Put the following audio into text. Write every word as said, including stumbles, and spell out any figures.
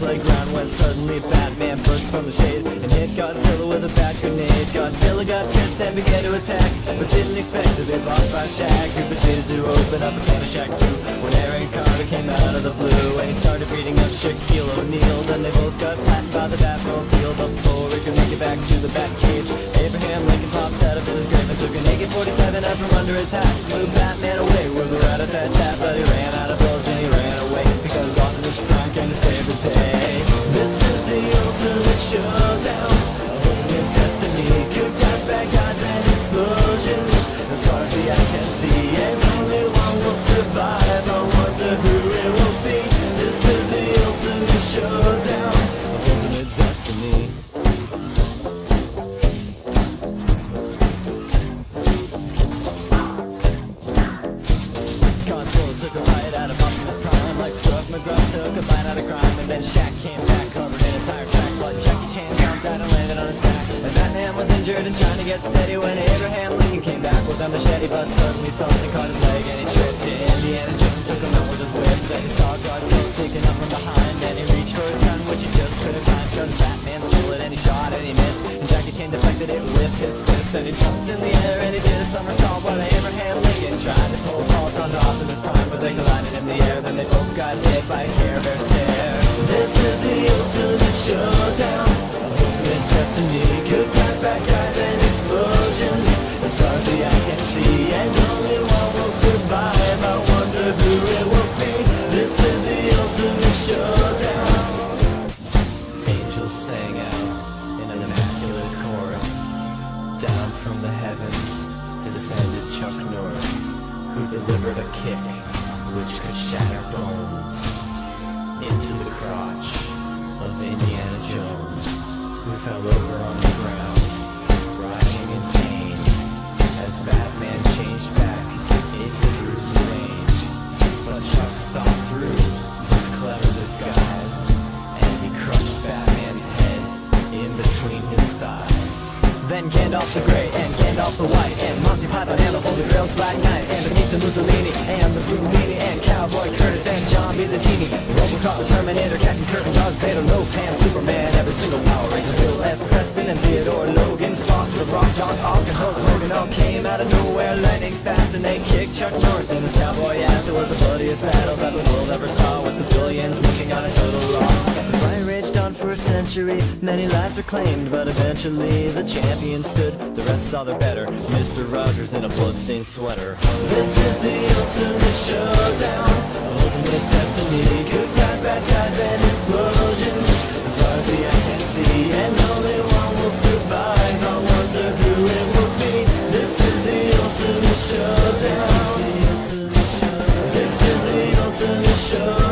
playground when suddenly Batman burst from the shade and hit Godzilla with a bat grenade. Godzilla got pissed and began to attack, but didn't expect to be blocked by Shaq, who proceeded to open up a can of Shaq two when Aaron Carter came out of the blue and he started beating up Shaquille O'Neal. Then they both got flattened by the Batmobile, but before we could make it back to the Batcave, Abraham Lincoln popped out of his grave and took an A K forty-seven out from under his hat. Blew Batman away with a rat-a-tat-tat, but he ran out of bullets and he ran away because Optimus Prime came to save the day. This is the ultimate showdown, ultimate destiny, good guys, bad guys, and explosions. As far as the eye can see, and only one will survive. I wonder who it will be. This is the ultimate showdown, ultimate destiny. Godzilla took a bite out of Optimus Prime, like Scruff McGruff took a bite out of crime, and then Shaq came back covered in a tire track. But Jackie Chan jumped out and landed on his back, and Batman was injured and trying to get steady when Abraham Lincoln came back with a machete. But suddenly something caught his leg and he tripped. Indiana Jones took him out with his whip. Then he saw Godzilla sneaking up from behind, and he reached for his gun, which he just couldn't find because Batman stole it and he shot and he missed. And Jackie Chan deflected it with his fist. Then he jumped in the air and he did a somersault while Abraham Lincoln tried to pull fault onto Optimus Prime, but they collided in the air. Then they both got hit by a Care Bear stare. This is the ultimate showdown, ultimate destiny, good guys, bad guys, and explosions. As far as the eye can see, and only one will survive. I wonder who it will be. This is the ultimate showdown. Angels sang out in an immaculate chorus. Down from the heavens descended Chuck Norris, who delivered a kick which could shatter bones into the crotch of Indiana Jones, who fell over on the ground, writhing in pain, as Batman changed back into Bruce Wayne. But Chuck saw through his clever disguise, and he crushed Batman's head in between his thighs. Then Gandalf the Grey and Gandalf the White and Monty Python and the Holy Grail's Black Knight and Benito Mussolini and the Brumini and Cowboy Curtis and John B. the Genie, Robocop, the Terminator, Captain Kirk and Darth Vader, No Pants, Superman, every single Power Ranger, Bill S. Preston and Theodore Logan, Spock, The Rock, John Hawk, and Hulk Hogan all came out of nowhere, lightning fast, and they kicked Chuck Norris in his cowboy ass. It was the bloodiest battle that the world ever saw, with civilians looking on a total loss. The fight raged on for a century, many lives were claimed, but eventually the champion stood. The rest saw their better, Mister Rogers in a bloodstained sweater. This is the ultimate showdown, ultimate destiny, good guys, bad guys, and explosions. As far as the eye can see, and only one will survive. I wonder who it will be. This is the ultimate showdown. This is the ultimate showdown.